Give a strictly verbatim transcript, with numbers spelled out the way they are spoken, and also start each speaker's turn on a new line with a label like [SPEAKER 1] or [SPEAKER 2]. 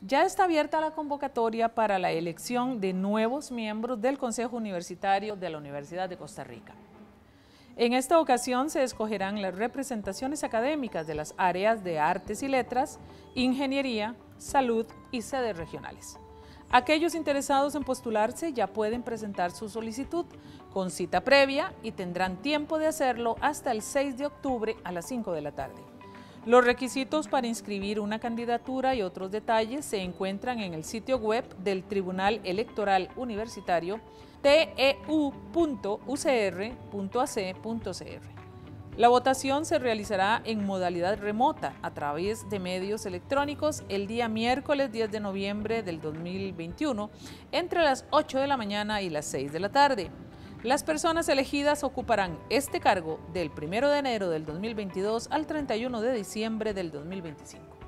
[SPEAKER 1] Ya está abierta la convocatoria para la elección de nuevos miembros del Consejo Universitario de la Universidad de Costa Rica. En esta ocasión se escogerán las representaciones académicas de las áreas de Artes y Letras, Ingeniería, Salud y sedes regionales. Aquellos interesados en postularse ya pueden presentar su solicitud con cita previa y tendrán tiempo de hacerlo hasta el seis de octubre a las cinco de la tarde. Los requisitos para inscribir una candidatura y otros detalles se encuentran en el sitio web del Tribunal Electoral Universitario t e u punto u c r punto a c punto c r. La votación se realizará en modalidad remota a través de medios electrónicos el día miércoles diez de noviembre del dos mil veintiuno entre las ocho de la mañana y las seis de la tarde. Las personas elegidas ocuparán este cargo del primero de enero del dos mil veintidós al treinta y uno de diciembre del dos mil veinticinco.